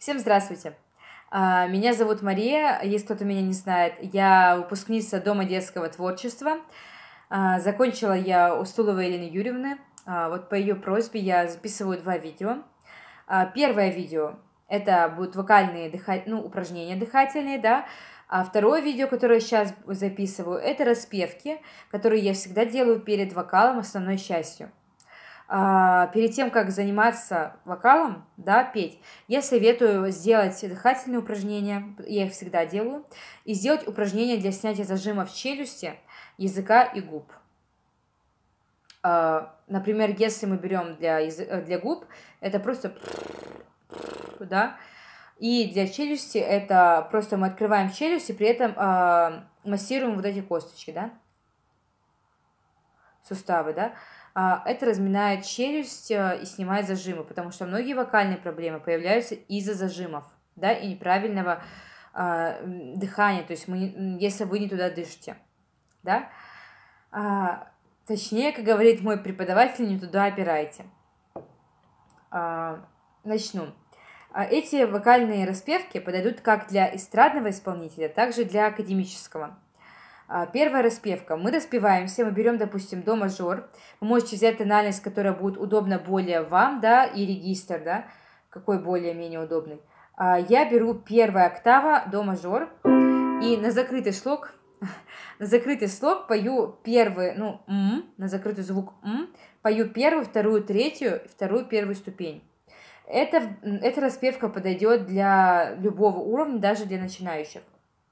Всем здравствуйте! Меня зовут Мария, если кто-то меня не знает. Я выпускница Дома детского творчества. Закончила я у Стуловой Елены Юрьевны. Вот по ее просьбе я записываю 2 видео. Первое видео – это будут вокальные упражнения дыхательные, да. А второе видео, которое я сейчас записываю, это распевки, которые я всегда делаю перед вокалом основной частью. Перед тем, как заниматься вокалом, да, петь, я советую сделать дыхательные упражнения, я их всегда делаю, и сделать упражнения для снятия зажимов челюсти, языка и губ. Например, если мы берем для губ, это просто, да, и для челюсти это просто мы открываем челюсть и при этом массируем вот эти косточки, да, суставы, да. Это разминает челюсть и снимает зажимы, потому что многие вокальные проблемы появляются из-за зажимов, да, и неправильного дыхания, то есть если вы не туда дышите, да. Точнее, как говорит мой преподаватель, не туда опирайте. Начну. Эти вокальные распевки подойдут как для эстрадного исполнителя, так и для академического. Первая распевка. Мы распеваемся, мы берем, допустим, до мажор. Вы можете взять тональность, которая будет удобна более вам, да, и регистр, да, какой более-менее удобный. Я беру первая октава до мажор и на закрытый слог пою первый, на закрытый звук пою первую, вторую, третью, вторую, первую ступень. Эта распевка подойдет для любого уровня, даже для начинающих.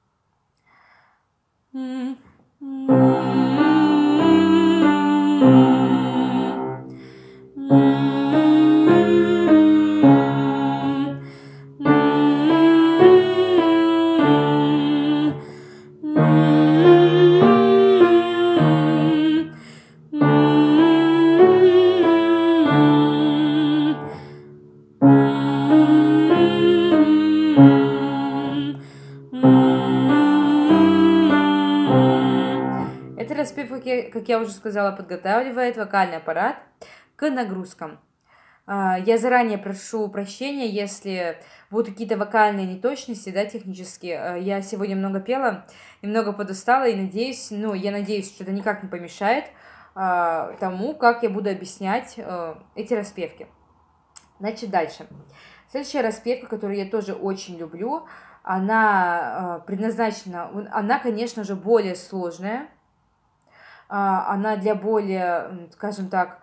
Эта распевка, как я уже сказала, подготавливает вокальный аппарат к нагрузкам. Я заранее прошу прощения, если будут какие-то вокальные неточности, да, технические. Я сегодня много пела, немного подустала и надеюсь, я надеюсь, что это никак не помешает тому, как я буду объяснять эти распевки. Значит, дальше. Следующая распевка, которую я тоже очень люблю, она предназначена, она, конечно же, более сложная. Она для более, скажем так,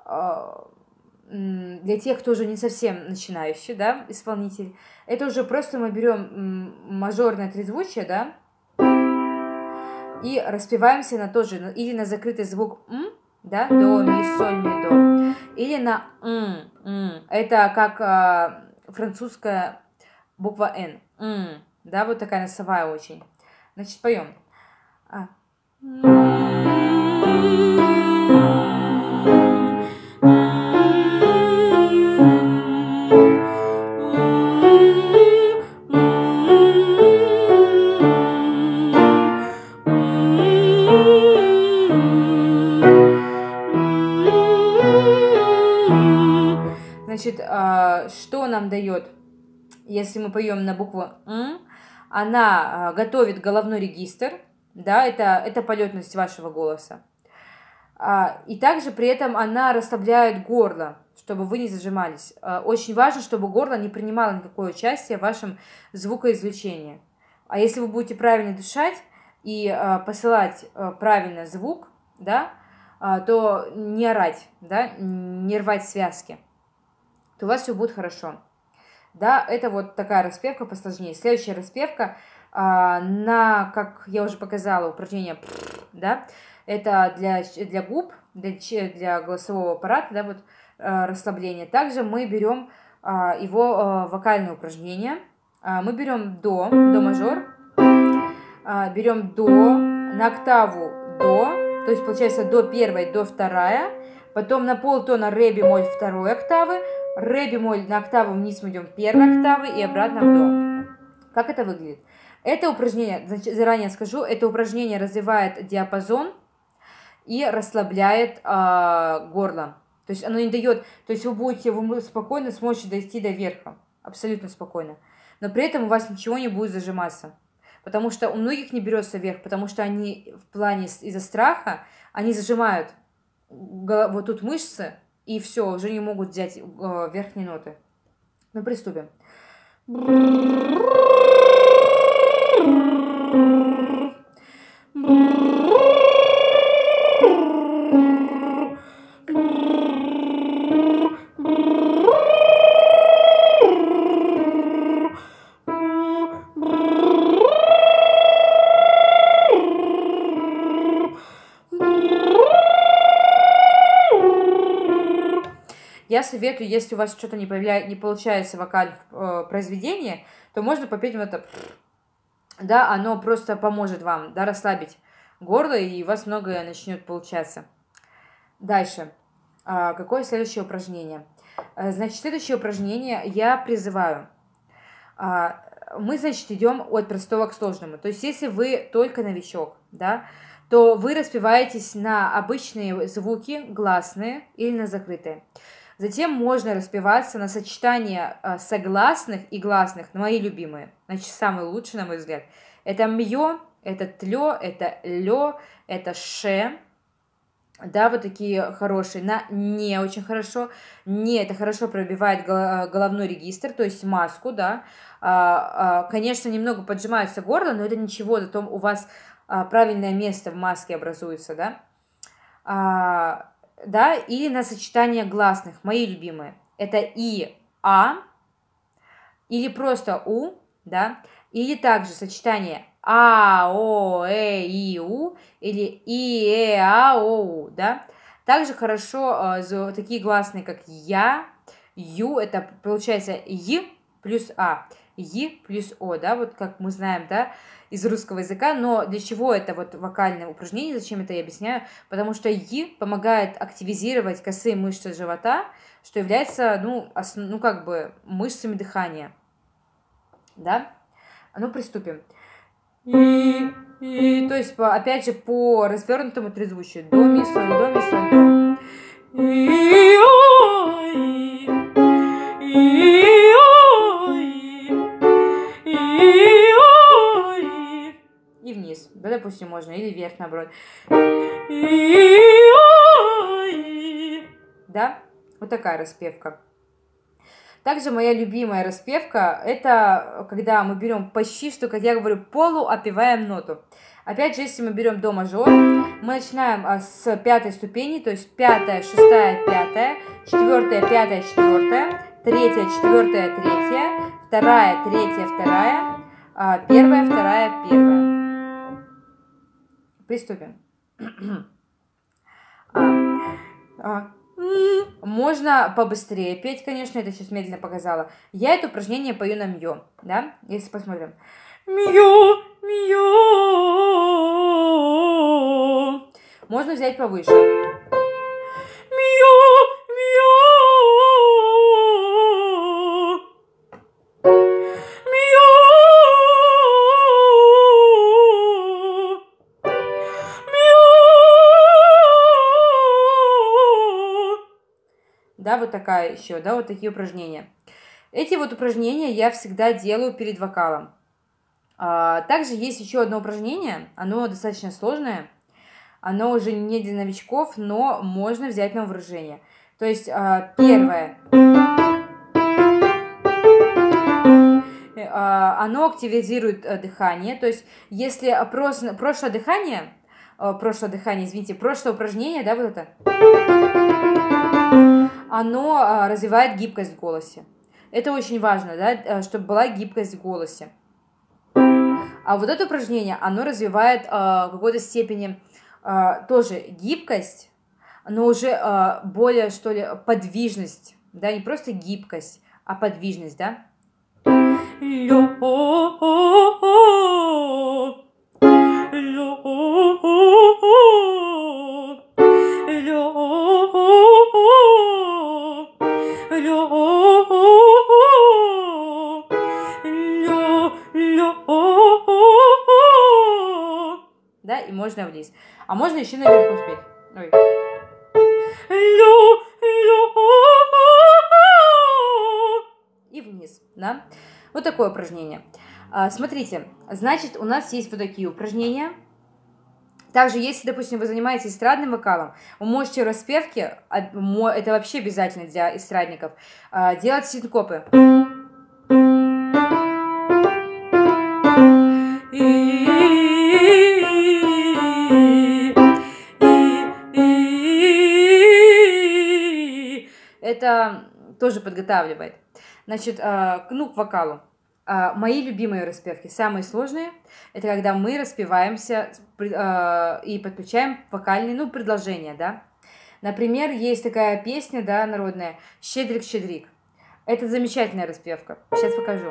для тех, кто уже не совсем начинающий, да, исполнитель. Это уже просто мы берем мажорное трезвучие, да, и распеваемся на тоже, или на закрытый звук да, до, ми, соль, ми, до, или на это как французская буква Н, да, вот такая носовая очень. Значит, поем. Значит, что нам дает, если мы поем на букву она готовит головной регистр, да, это полетность вашего голоса. И также при этом она расслабляет горло, чтобы вы не зажимались. Очень важно, чтобы горло не принимало никакое участие в вашем звукоизвлечении. А если вы будете правильно дышать и посылать правильно звук, да, то не орать, да, не рвать связки, то у вас все будет хорошо. Да, это вот такая распевка посложнее. Следующая распевка как я уже показала, упражнение, да, это для губ, для голосового аппарата, да, вот расслабление. Также мы берем его вокальные упражнения. Мы берем до мажор, берем до на октаву до, то есть получается до первой, до вторая, потом на полтона ре бемоль второй октавы, ре бемоль на октаву вниз мы идем первой октавы и обратно в до. Как это выглядит? Это упражнение, заранее скажу, это упражнение развивает диапазон и расслабляет горло. То есть оно не дает, то есть вы спокойно сможете дойти до верха. абсолютно спокойно. Но при этом у вас ничего не будет зажиматься. Потому что у многих не берется вверх, потому что они в плане из-за страха, они зажимают вот тут мышцы, и все, уже не могут взять верхние ноты. Ну, приступим. Я советую, если у вас что-то не получается в вокальных произведениях, то можно попеть вот это. Да, оно просто поможет вам, да, расслабить горло, и у вас многое начнет получаться. Дальше. Какое следующее упражнение? Значит, следующее упражнение я призываю. Мы, значит, идем от простого к сложному. То есть, если вы только новичок, да, то вы распеваетесь на обычные звуки, гласные или на закрытые. Затем можно распеваться на сочетание согласных и гласных, мои любимые. Значит, самые лучшие, на мой взгляд. Это мьё, это тлё, это лё, это ше. Да, вот такие хорошие. На не очень хорошо. Не, это хорошо пробивает головной регистр, то есть маску, да. Конечно, немного поджимается горло, но это ничего, зато у вас правильное место в маске образуется, да. Да, или на сочетание гласных, мои любимые. Это и, а, или просто у, да, или также сочетание а, о, и, у, или и, а, о, у, да. Также хорошо такие гласные, как я, ю, это получается й плюс а, й плюс о, да, вот как мы знаем, да, из русского языка, но для чего это вот вокальное упражнение, зачем это я объясняю, потому что й помогает активизировать косые мышцы живота, что является, ну как бы мышцами дыхания, да, ну, приступим. И, то есть, опять же, по развернутому трезвучию. До, ми, соль, до, ми, соль, до. И вниз. Да, допустим, можно. Или вверх, наоборот. Да? Вот такая распевка. Также моя любимая распевка, это когда мы берем почти что, как я говорю, полуопеваем ноту. Опять же, если мы берем до мажор, мы начинаем с пятой ступени, то есть пятая, шестая, пятая, четвертая, пятая, четвертая, третья, четвертая, третья, вторая, третья, вторая, первая, вторая, первая. Приступим. Можно побыстрее петь, конечно, это сейчас медленно показала. Я это упражнение пою на мьё, да, если посмотрим. Мьё, мьё. Можно взять повыше. Мьё, мьё. Мьё. Да, вот такая еще, да, вот такие упражнения. Эти вот упражнения я всегда делаю перед вокалом. Также есть еще одно упражнение, оно достаточно сложное, оно уже не для новичков, но можно взять на вооружение. То есть первое, оно активизирует дыхание, то есть если прошлое дыхание, извините, прошлое упражнение, да, вот это, оно развивает гибкость в голосе. Это очень важно, да, чтобы была гибкость в голосе. А вот это упражнение, оно развивает в какой-то степени тоже гибкость, но уже более, что ли, подвижность, да, не просто гибкость, а подвижность, да. Да, и можно вниз. А можно еще наверху спеть. Ой. И вниз. вниз, да? Вот такое упражнение. Смотрите, значит, у нас есть вот такие упражнения. Также, если, допустим, вы занимаетесь эстрадным вокалом, вы можете в распевке, это вообще обязательно для эстрадников, делать синкопы. Это тоже подготавливает. Значит, ну, к вокалу. Мои любимые распевки, самые сложные, это когда мы распеваемся и подключаем вокальные, ну, предложения, да. Например, есть такая песня, да, народная «Щедрик-щедрик». Это замечательная распевка. Сейчас покажу.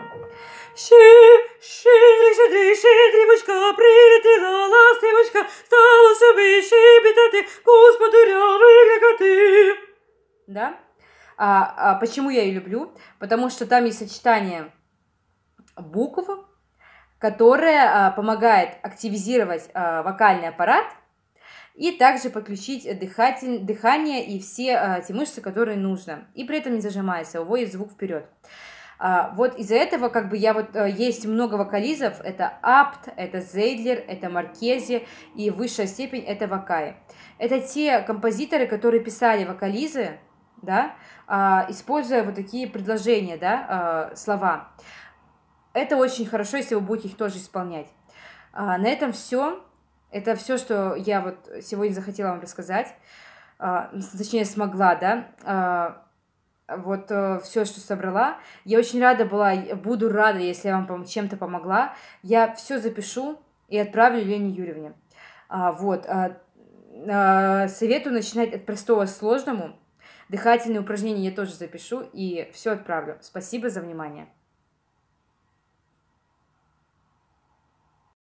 Щедрик, щедрик, щедрівочка, прилетіла ластівочка, стала собі щебетати, господаря викликати. Да? Почему я ее люблю? Потому что там есть сочетание букв, которое помогает активизировать вокальный аппарат и также подключить дыхание и все те мышцы, которые нужно. И при этом не зажимаясь, уводит звук вперед. Вот из-за этого как бы есть много вокализов. Это Апт, это Зейдлер, это Маркези и высшая степень это Вакаи. Это те композиторы, которые писали вокализы, да, используя вот такие предложения, да, слова. Это очень хорошо, если вы будете их тоже исполнять. На этом все. Это все, что я вот сегодня захотела вам рассказать. Точнее, смогла, да. Вот все, что собрала. Я очень рада была, буду рада, если я вам чем-то помогла. Я все запишу и отправлю Лене Юрьевне. Советую начинать от простого к сложному. Дыхательные упражнения я тоже запишу и все отправлю. Спасибо за внимание.